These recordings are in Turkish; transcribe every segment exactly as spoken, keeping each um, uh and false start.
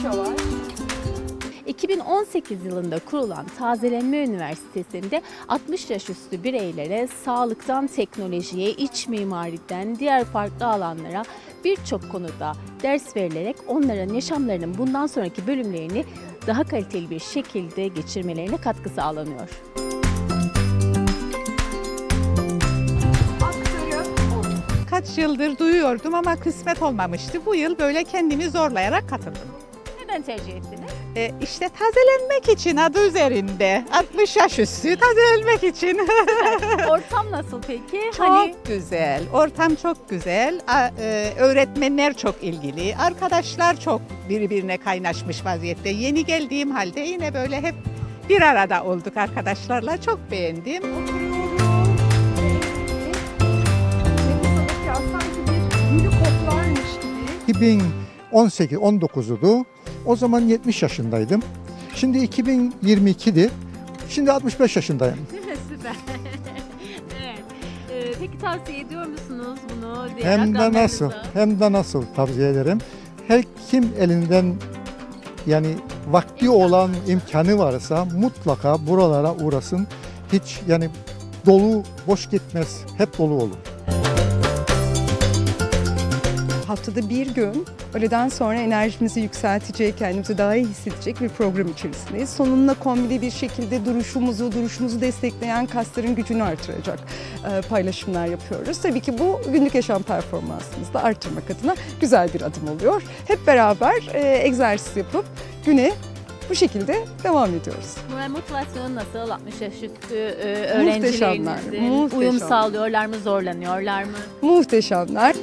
çalışıyorlar. iki bin on sekiz yılında kurulan Tazelenme Üniversitesi'nde altmış yaş üstü bireylere sağlıktan teknolojiye, iç mimariden diğer farklı alanlara birçok konuda ders verilerek onların yaşamlarının bundan sonraki bölümlerini daha kaliteli bir şekilde geçirmelerine katkı sağlanıyor. Kaç yıldır duyuyordum ama kısmet olmamıştı. Bu yıl böyle kendimi zorlayarak katıldım. Neden tercih ettiniz? Ee, işte tazelenmek için adı üzerinde. altmış yaş üstü tazelenmek için. Ortam nasıl peki? Çok Hani güzel. Ortam çok güzel. A- e, öğretmenler çok ilgili. Arkadaşlar çok birbirine kaynaşmış vaziyette. Yeni geldiğim halde yine böyle hep bir arada olduk arkadaşlarla. Çok beğendim. iki bin on sekiz on dokuzudu. O zaman yetmiş yaşındaydım. Şimdi iki bin yirmi ikidir. Şimdi altmış beş yaşındayım. süper. Evet. Ee, peki tavsiye ediyor musunuz bunu diğer Hem de nasıl, akranlarınıza? hem de nasıl tavsiye ederim. Her kim elinden yani vakti olan imkanı varsa mutlaka buralara uğrasın. Hiç yani dolu, boş gitmez. Hep dolu olur. Haftada bir gün öğleden sonra enerjimizi yükseltecek, kendimizi daha iyi hissedecek bir program içerisindeyiz. Sonunda kombine bir şekilde duruşumuzu, duruşumuzu destekleyen kasların gücünü artıracak e, paylaşımlar yapıyoruz. Tabii ki bu günlük yaşam performansımızı da artırmak adına güzel bir adım oluyor. Hep beraber e, egzersiz yapıp güne bu şekilde devam ediyoruz. Moral motivasyonu nasıl? altmış yaş üstü e, Muhteşemler, öğrencilerinizin muhteşem. uyum sağlıyorlar mı, zorlanıyorlar mı? Muhteşemler.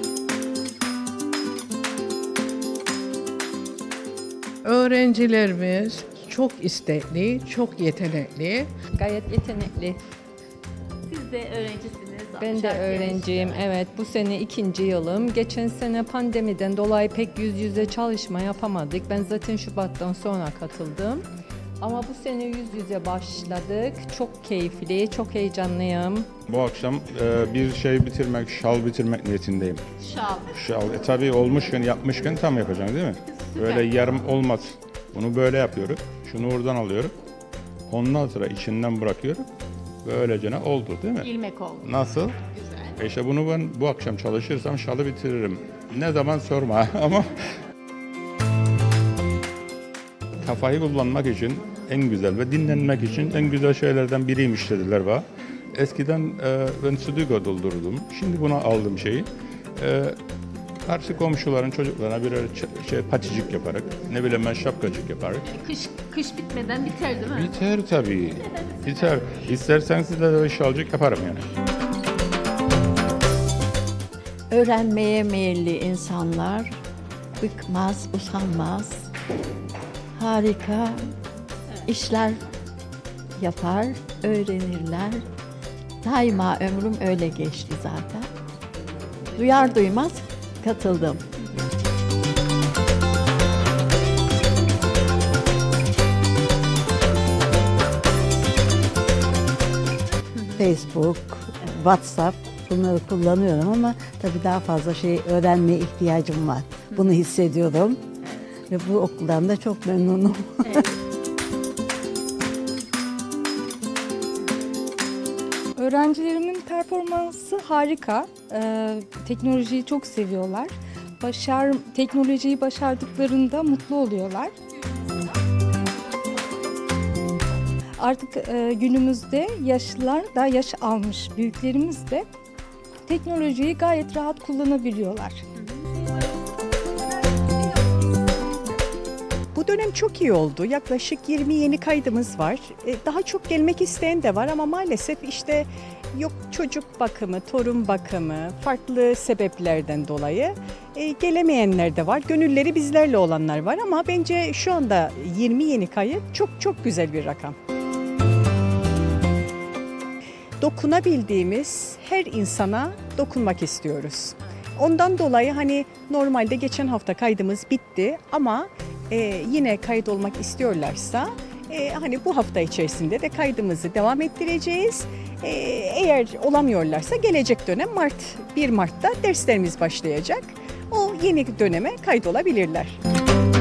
Öğrencilerimiz çok istekli, çok yetenekli. Gayet yetenekli. Siz de öğrencisiniz. Ben altmış de altı öğrenciyim. yaşında. Evet, bu sene ikinci yılım. Geçen sene pandemiden dolayı pek yüz yüze çalışma yapamadık. Ben zaten Şubat'tan sonra katıldım. Ama bu sene yüz yüze başladık. Çok keyifli, çok heyecanlıyım. Bu akşam e, bir şey bitirmek, şal bitirmek niyetindeyim. Şal. Şal, e, tabii olmuşken, yapmışken tam yapacağım değil mi? Böyle yarım olmaz. Bunu böyle yapıyoruz. Şunu oradan alıyorum. Ondan sonra içinden bırakıyorum. Böylece ne oldu değil mi? İlmek oldu. Nasıl? Güzel. E işte bunu ben bu akşam çalışırsam şalı bitiririm. Ne zaman sorma ama kafayı kullanmak için en güzel ve dinlenmek için en güzel şeylerden biriymiş dediler bana. Eskiden e, ben Sudoku doldurdum. Şimdi buna aldım şeyi. E, karşı komşuların çocuklarına birer ç- şey, paticik yaparak, ne bileyim ben şapkacık yaparak. Kış kış bitmeden biter değil mi? Biter tabii. Biter. İstersen size de şalcık yaparım yani. Öğrenmeye meyilli insanlar bıkmaz, usanmaz, harika işler yapar, öğrenirler. Daima ömrüm öyle geçti zaten. Duyar duymaz katıldım. Facebook, WhatsApp bunları kullanıyorum ama tabii daha fazla şey öğrenmeye ihtiyacım var. Bunu hissediyorum ve bu okuldan da çok memnunum. Evet. Öğrencilerimin performansı harika. Ee, teknolojiyi çok seviyorlar. Başar, teknolojiyi başardıklarında mutlu oluyorlar. Artık e, günümüzde yaşlılar da yaş almış büyüklerimiz de teknolojiyi gayet rahat kullanabiliyorlar. Bu dönem çok iyi oldu. Yaklaşık yirmi yeni kaydımız var. Daha çok gelmek isteyen de var ama maalesef işte yok çocuk bakımı, torun bakımı, farklı sebeplerden dolayı gelemeyenler de var. Gönülleri bizlerle olanlar var ama bence şu anda yirmi yeni kayıt çok çok güzel bir rakam. Dokunabildiğimiz her insana dokunmak istiyoruz. Ondan dolayı hani normalde geçen hafta kaydımız bitti ama e, yine kayıt olmak istiyorlarsa e, hani bu hafta içerisinde de kaydımızı devam ettireceğiz. E, eğer olamıyorlarsa gelecek dönem Mart bir Mart'ta derslerimiz başlayacak. O yeni döneme kaydolabilirler.